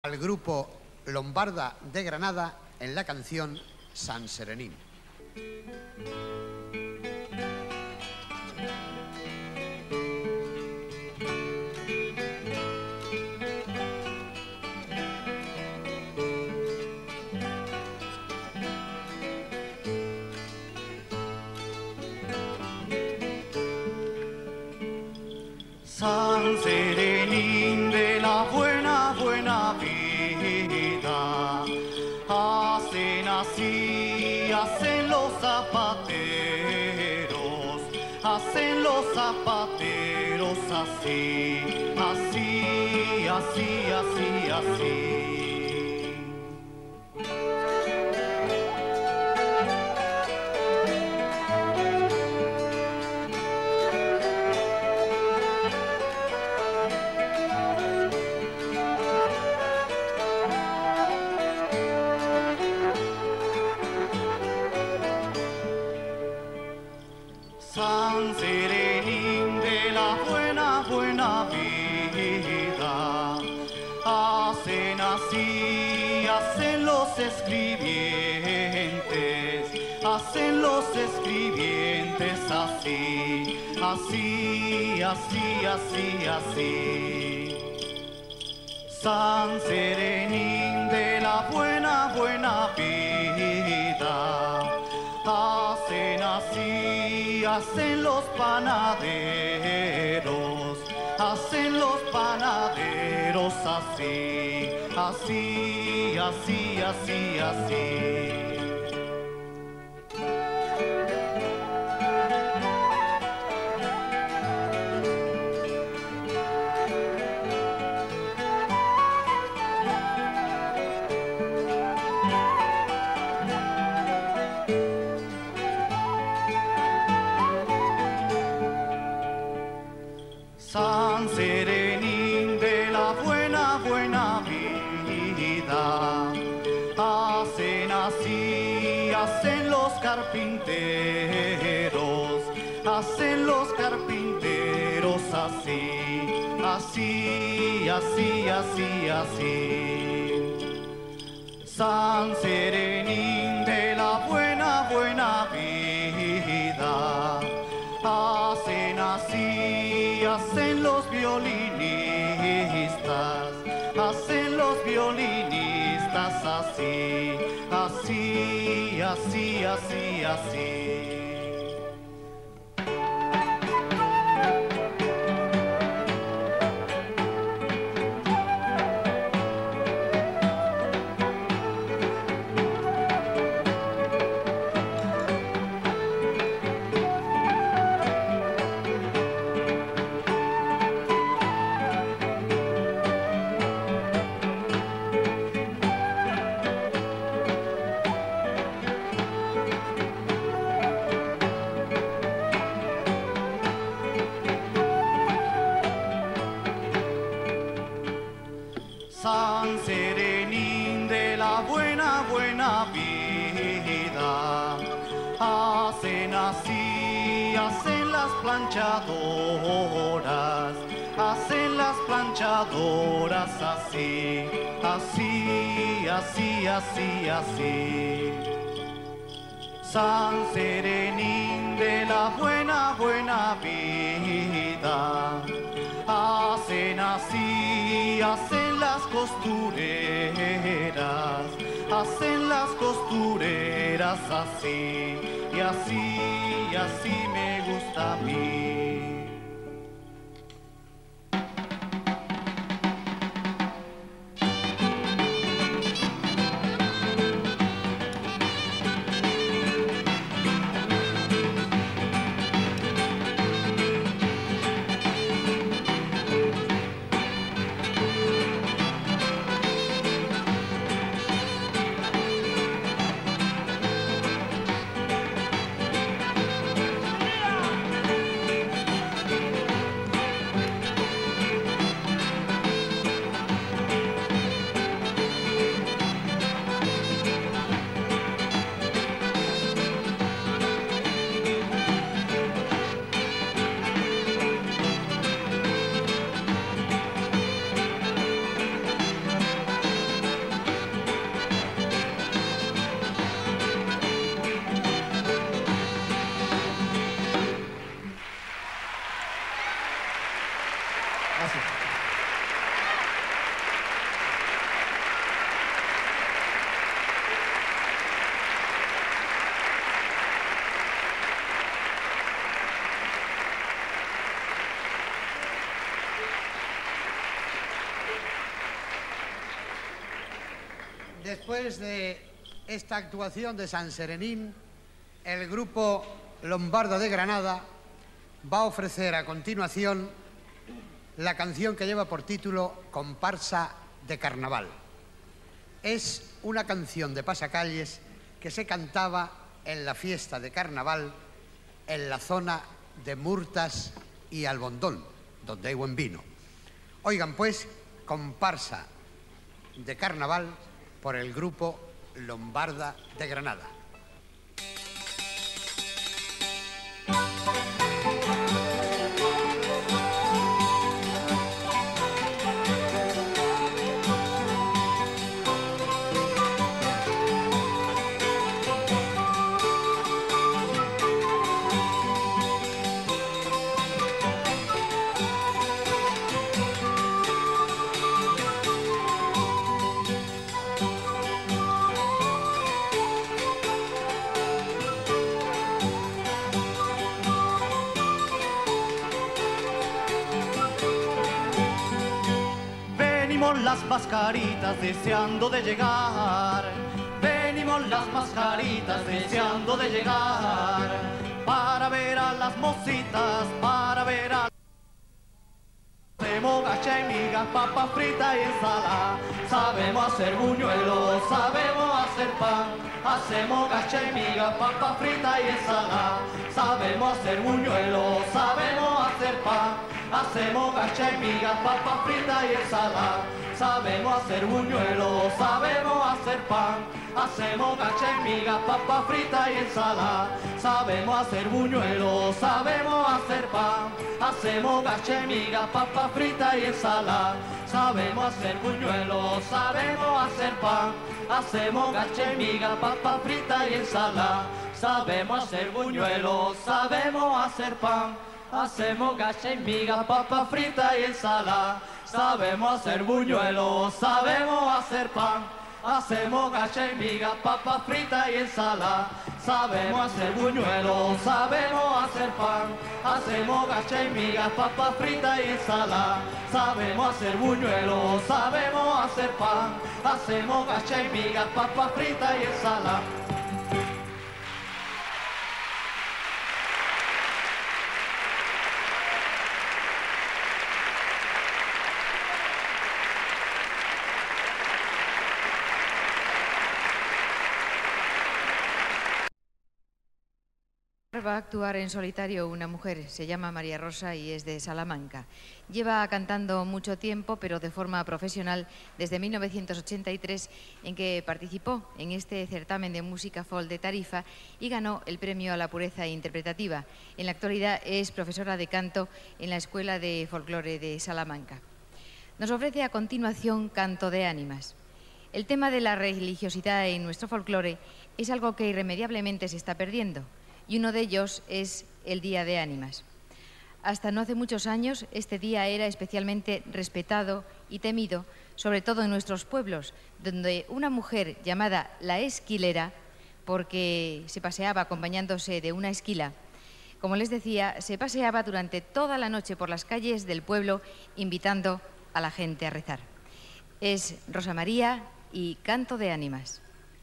al grupo Lombarda de Granada en la canción San Serenín. San Serenín de la buena, buena vida, hacen así, hacen los zapateros así, así, así, así, así. San Serenín de la buena, buena vida, hacen así, hacen los escribientes así, así, así, así, así. San Serenín de la buena, buena vida, hacen así, hacen los panaderos así, así, así, así, así. San Serenín de la buena, buena vida, hacen así, hacen los carpinteros así, así, así, así, así. San Serenín de la buena, buena vida, hacen así, hacen los violinistas así, así, así, así, así. San Serenín de la buena, buena vida, hacen así, hacen las planchadoras así, así, así, así, así. San Serenín de la buena, buena vida, hacen así, hacen las costureras así, y así, y así me gusta a mí. Después de esta actuación de San Serenín, el grupo Lombarda de Granada va a ofrecer a continuación la canción que lleva por título Comparsa de Carnaval. Es una canción de pasacalles que se cantaba en la fiesta de carnaval en la zona de Murtas y Albondón, donde hay buen vino. Oigan pues, Comparsa de Carnaval por el grupo Lombarda de Granada. Venimos las mascaritas deseando de llegar. Venimos las mascaritas deseando de llegar. Para ver a las mocitas, para ver a... Hacemos gacha y migas, papa frita y ensalada. Sabemos hacer buñuelos, sabemos hacer pan. Hacemos gacha y migas, papa frita y ensalada. Sabemos hacer buñuelos, sabemos hacer pan. Hacemos gacha y migas, papa frita y ensalada. Sabemos hacer buñuelos, sabemos hacer pan. Hacemos gacha y migas, papa frita y ensalada. Sabemos hacer buñuelos, sabemos hacer pan. Hacemos gacha y migas, papa frita y ensalada. Sabemos hacer buñuelos, sabemos hacer pan. Hacemos gacha y migas, papa frita y ensalada. Sabemos hacer buñuelos, sabemos hacer pan. Hacemos gacha y migas, papa frita y ensalada. Sabemos hacer buñuelos, sabemos hacer pan. Hacemos gacha y migas, papa frita y ensalada. Sabemos hacer buñuelos, sabemos hacer pan. Hacemos gacha y migas, papa frita y ensalada. Sabemos hacer buñuelos, sabemos hacer pan. Hacemos gacha y migas, papa frita y ensalada. Va a actuar en solitario una mujer, se llama María Rosa y es de Salamanca. Lleva cantando mucho tiempo, pero de forma profesional, desde 1983, en que participó en este certamen de música folk de Tarifa y ganó el premio a la pureza interpretativa. En la actualidad es profesora de canto en la Escuela de Folclore de Salamanca. Nos ofrece a continuación Canto de Ánimas. El tema de la religiosidad en nuestro folclore es algo que irremediablemente se está perdiendo. Y uno de ellos es el Día de Ánimas. Hasta no hace muchos años, este día era especialmente respetado y temido, sobre todo en nuestros pueblos, donde una mujer llamada la esquilera, porque se paseaba acompañándose de una esquila, como les decía, se paseaba durante toda la noche por las calles del pueblo, invitando a la gente a rezar. Es Rosa María y Canto de Ánimas.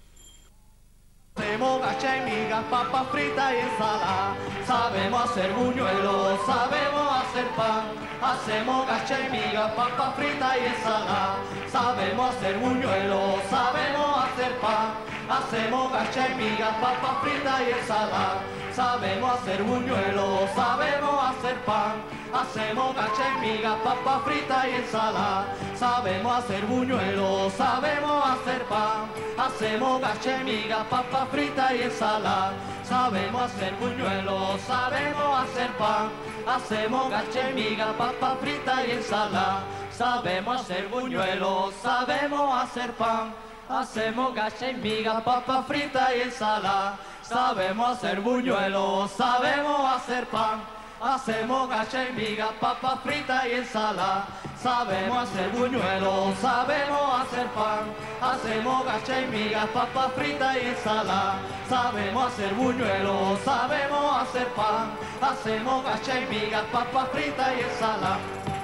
Hacemos gacha y migas, papa frita y ensalada. Sabemos hacer buñuelos, sabemos hacer pan. Hacemos gacha y migas, papa frita y ensalada. Sabemos hacer buñuelos, sabemos hacer pan. Hacemos gacha y migas, papa frita y ensalada. Sabemos hacer buñuelos, sabemos hacer pan. Hacemos gacha y migas, papa frita y ensalada. Sabemos hacer buñuelos, sabemos hacer pan. Hacemos gacha y migas, papa frita y ensalada. Sabemos hacer buñuelos, sabemos hacer pan. Hacemos gacha y migas, papa frita y ensalada. Sabemos hacer buñuelos, sabemos hacer pan. Hacemos gacha y migas, papa frita y ensalada. Sabemos hacer buñuelos, sabemos hacer pan. Hacemos gacha y migas, papa frita y ensalada. Sabemos hacer buñuelos, sabemos hacer pan. Hacemos gacha y migas, papa frita y ensalada. Sabemos hacer buñuelos, sabemos hacer pan. Hacemos gacha y migas, papa frita y ensalada.